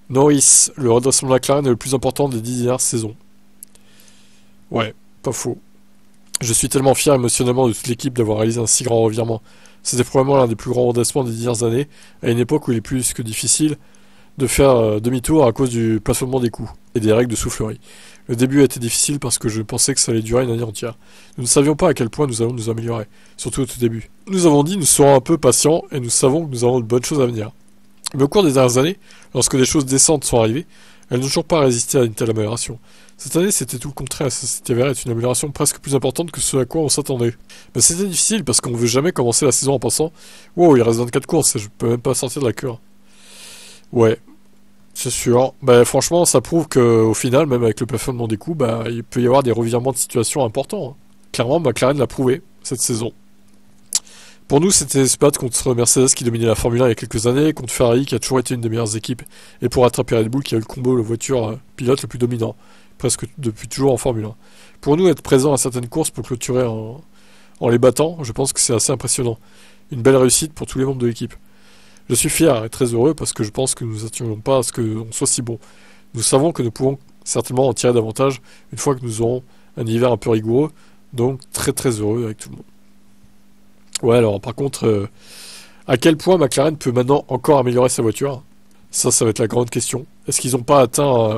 Norris, le redressement de McLaren est le plus important des 10 dernières saisons. Ouais, pas faux. Je suis tellement fier émotionnellement de toute l'équipe d'avoir réalisé un si grand revirement. C'était probablement l'un des plus grands redressements des dernières années, à une époque où il est plus que difficile de faire demi-tour à cause du plafonnement des coûts et des règles de soufflerie. Le début a été difficile parce que je pensais que ça allait durer une année entière. Nous ne savions pas à quel point nous allons nous améliorer, surtout au tout début. Nous avons dit nous serons un peu patients et nous savons que nous avons de bonnes choses à venir. Mais au cours des dernières années, lorsque des choses décentes sont arrivées, elles n'ont toujours pas résisté à une telle amélioration. Cette année, c'était tout le contraire, ça s'est avéré être une amélioration presque plus importante que ce à quoi on s'attendait. Mais c'était difficile parce qu'on ne veut jamais commencer la saison en pensant wow, il reste 24 courses et je peux même pas sortir de la queue. Ouais, c'est sûr. Bah, franchement, ça prouve qu'au final, même avec le plafonnement des coûts, bah, il peut y avoir des revirements de situation importants, hein. Clairement, McLaren l'a prouvé cette saison. Pour nous, c'était se battre contre Mercedes qui dominait la Formule 1 il y a quelques années, contre Ferrari qui a toujours été une des meilleures équipes, et pour rattraper Red Bull qui a eu le combo, la voiture pilote le plus dominant, presque depuis toujours en Formule 1. Pour nous, être présent à certaines courses pour clôturer en les battant, je pense que c'est assez impressionnant. Une belle réussite pour tous les membres de l'équipe. Je suis fier et très heureux parce que je pense que nous n'attendions pas à ce qu'on soit si bon. Nous savons que nous pouvons certainement en tirer davantage une fois que nous aurons un hiver un peu rigoureux, donc très très heureux avec tout le monde. Ouais, alors par contre, à quel point McLaren peut maintenant encore améliorer sa voiture? Ça va être la grande question. Est-ce qu'ils n'ont pas atteint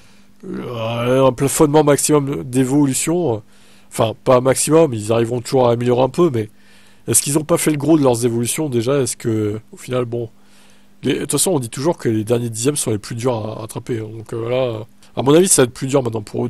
un plafonnement maximum d'évolution? Enfin, pas un maximum, ils arriveront toujours à améliorer un peu, mais est-ce qu'ils n'ont pas fait le gros de leurs évolutions déjà? Est-ce que, au final, bon. De toute façon, on dit toujours que les derniers dixièmes sont les plus durs à rattraper. Donc voilà. À mon avis, ça va être plus dur maintenant pour eux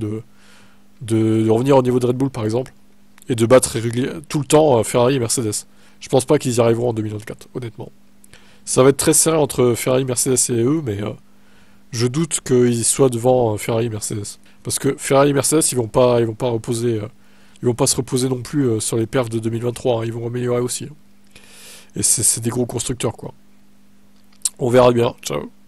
de revenir au niveau de Red Bull, par exemple, et de battre tout le temps Ferrari et Mercedes. Je pense pas qu'ils y arriveront en 2024, honnêtement. Ça va être très serré entre Ferrari, Mercedes et eux, mais je doute qu'ils soient devant Ferrari et Mercedes. Parce que Ferrari et Mercedes, ils vont pas reposer, ils vont pas se reposer non plus sur les perfs de 2023, hein. Ils vont améliorer aussi, hein. Et c'est des gros constructeurs, quoi. On verra bien. Ciao.